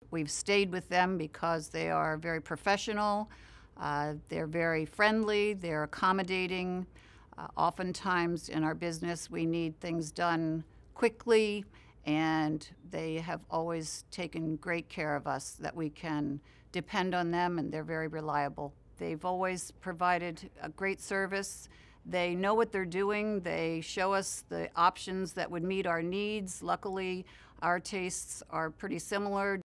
We've stayed with them because they are very professional, they're very friendly, they're accommodating. Oftentimes in our business, we need things done quickly, and they have always taken great care of us, that we can depend on them, and they're very reliable. They've always provided a great service. They know what they're doing. They show us the options that would meet our needs. Luckily, our tastes are pretty similar.